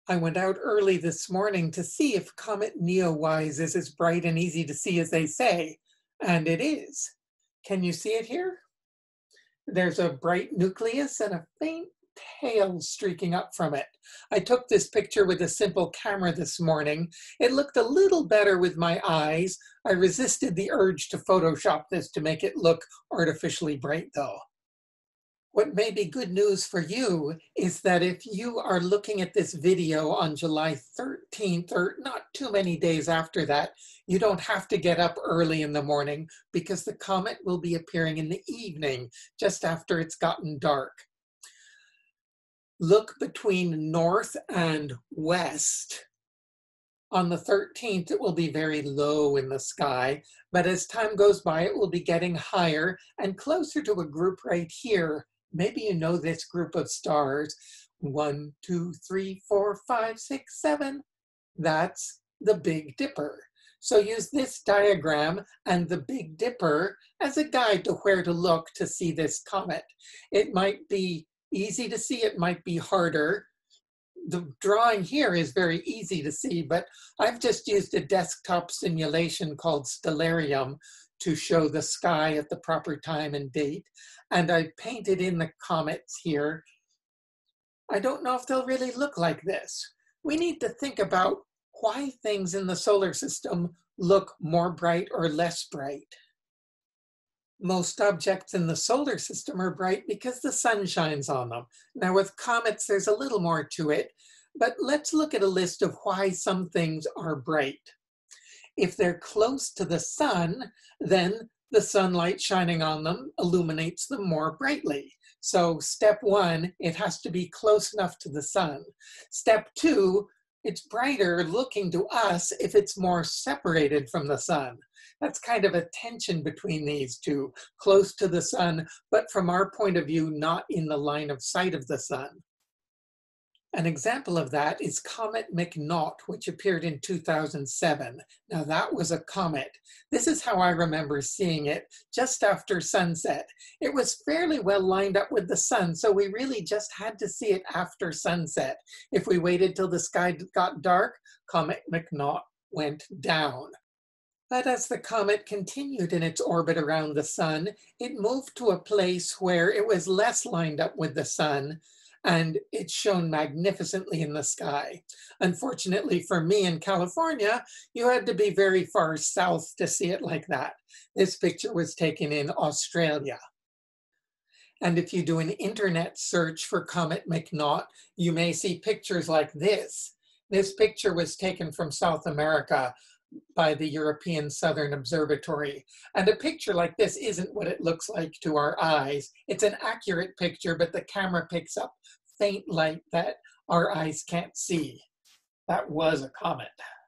I went out early this morning to see if Comet NEOWISE is as bright and easy to see as they say, and it is. Can you see it here? There's a bright nucleus and a faint tail streaking up from it. I took this picture with a simple camera this morning. It looked a little better with my eyes. I resisted the urge to Photoshop this to make it look artificially bright though. What may be good news for you is that if you are looking at this video on July 13th, or not too many days after that, you don't have to get up early in the morning because the comet will be appearing in the evening, just after it's gotten dark. Look between north and west. On the 13th, it will be very low in the sky, but as time goes by, it will be getting higher and closer to a group right here. Maybe you know this group of stars. 1, 2, 3, 4, 5, 6, 7. That's the Big Dipper. So use this diagram and the Big Dipper as a guide to where to look to see this comet. It might be easy to see, it might be harder. The drawing here is very easy to see, but I've just used a desktop simulation called Stellarium to show the sky at the proper time and date. And I painted in the comets here. I don't know if they'll really look like this. We need to think about why things in the solar system look more bright or less bright. Most objects in the solar system are bright because the sun shines on them. Now with comets, there's a little more to it, but let's look at a list of why some things are bright. If they're close to the sun, then the sunlight shining on them illuminates them more brightly. So step 1, it has to be close enough to the sun. Step 2, it's brighter looking to us if it's more separated from the sun. That's kind of a tension between these two, close to the sun, but from our point of view, not in the line of sight of the sun. An example of that is Comet Mcnaught, which appeared in 2007. Now that was a comet. This is how I remember seeing it just after sunset. It was fairly well lined up with the sun, so we really just had to see it after sunset. If we waited till the sky got dark, Comet Mcnaught went down. But as the comet continued in its orbit around the sun, it moved to a place where it was less lined up with the sun, and it shone magnificently in the sky. Unfortunately for me in California, you had to be very far south to see it like that. This picture was taken in Australia. And if you do an internet search for Comet Mcnaught, you may see pictures like this. This picture was taken from South America by the European Southern Observatory. And a picture like this isn't what it looks like to our eyes. It's an accurate picture, but the camera picks up faint light that our eyes can't see. That was a comet.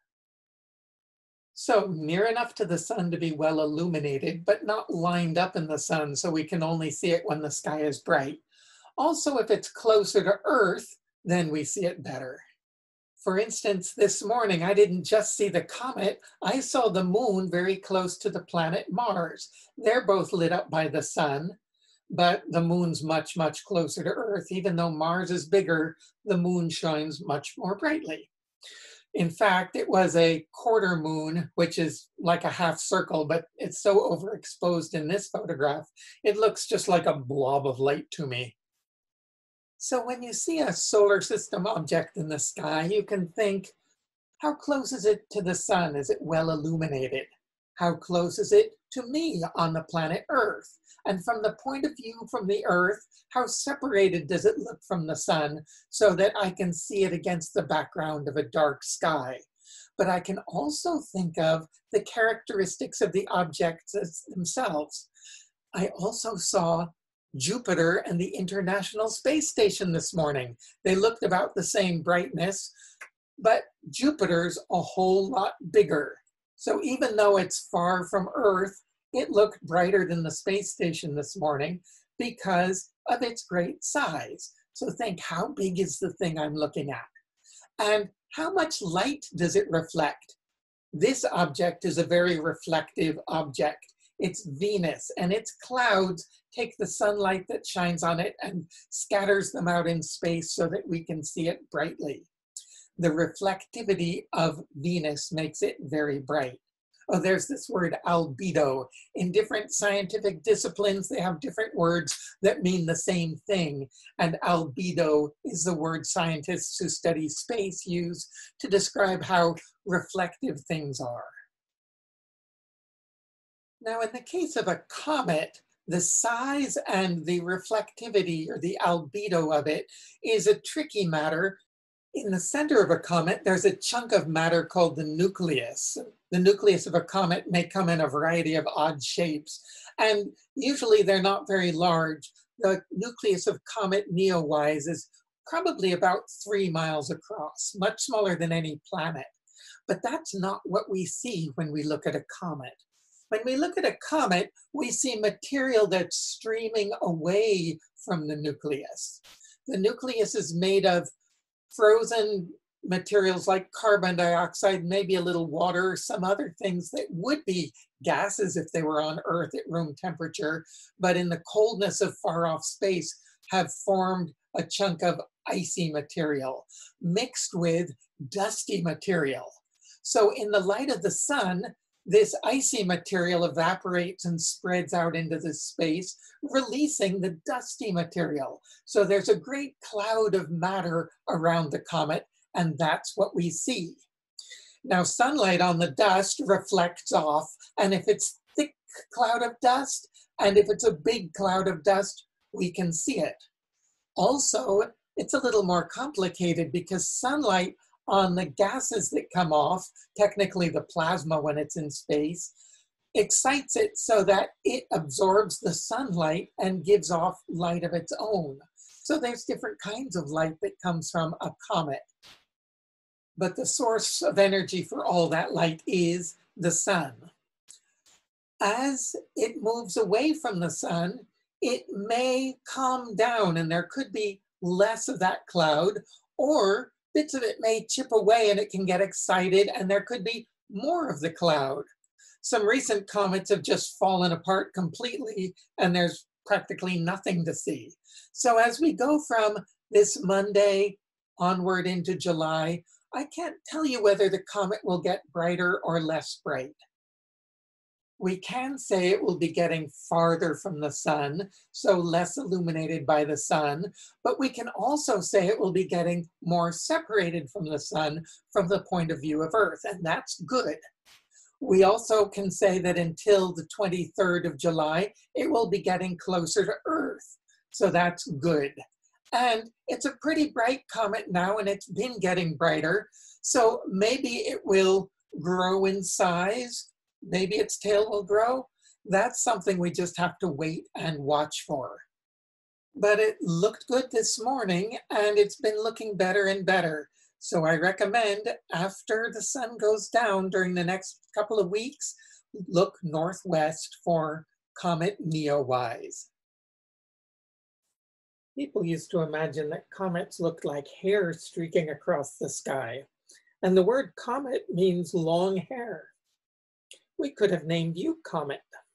So near enough to the sun to be well illuminated, but not lined up in the sun, so we can only see it when the sky is bright. Also, if it's closer to Earth, then we see it better. For instance, this morning, I didn't just see the comet, I saw the moon very close to the planet Mars. They're both lit up by the sun, but the moon's much, much closer to Earth. Even though Mars is bigger, the moon shines much more brightly. In fact, it was a quarter moon, which is like a half circle, but it's so overexposed in this photograph, it looks just like a blob of light to me. So when you see a solar system object in the sky, you can think, how close is it to the sun? Is it well illuminated? How close is it to me on the planet Earth? And from the point of view from the Earth, how separated does it look from the sun so that I can see it against the background of a dark sky? But I can also think of the characteristics of the objects themselves. I also saw Jupiter and the International Space Station this morning. They looked about the same brightness, but Jupiter's a whole lot bigger. So even though it's far from Earth, it looked brighter than the space station this morning because of its great size. So think, how big is the thing I'm looking at? And how much light does it reflect? This object is a very reflective object. It's Venus, and its clouds take the sunlight that shines on it and scatters them out in space so that we can see it brightly. the reflectivity of Venus makes it very bright. Oh, there's this word albedo. In different scientific disciplines, they have different words that mean the same thing. And albedo is the word scientists who study space use to describe how reflective things are. Now, in the case of a comet, the size and the reflectivity, or the albedo of it, is a tricky matter. In the center of a comet, there's a chunk of matter called the nucleus. The nucleus of a comet may come in a variety of odd shapes, and usually they're not very large. The nucleus of Comet NEOWISE is probably about 3 miles across, much smaller than any planet. But that's not what we see when we look at a comet. When we look at a comet, we see material that's streaming away from the nucleus. The nucleus is made of frozen materials like carbon dioxide, maybe a little water, some other things that would be gases if they were on Earth at room temperature, but in the coldness of far off space have formed a chunk of icy material mixed with dusty material. So in the light of the sun, this icy material evaporates and spreads out into the space, releasing the dusty material. So there's a great cloud of matter around the comet, and that's what we see. Now, sunlight on the dust reflects off, and if it's a thick cloud of dust, and if it's a big cloud of dust, we can see it. Also, it's a little more complicated because sunlight on the gases that come off, technically the plasma when it's in space, excites it so that it absorbs the sunlight and gives off light of its own. So there's different kinds of light that comes from a comet. But the source of energy for all that light is the sun. As it moves away from the sun, it may calm down and there could be less of that cloud, or bits of it may chip away and it can get excited and there could be more of the cloud. Some recent comets have just fallen apart completely and there's practically nothing to see. So as we go from this Monday onward into July, I can't tell you whether the comet will get brighter or less bright. We can say it will be getting farther from the sun, so less illuminated by the sun, but we can also say it will be getting more separated from the sun from the point of view of Earth, and that's good. We also can say that until the 23rd of July, it will be getting closer to Earth, so that's good. And it's a pretty bright comet now, and it's been getting brighter, so maybe it will grow in size. Maybe its tail will grow. That's something we just have to wait and watch for. But it looked good this morning and it's been looking better and better. So I recommend after the sun goes down during the next couple of weeks, look northwest for Comet NEOWISE. People used to imagine that comets looked like hair streaking across the sky. And the word comet means long hair. We could have named you Comet.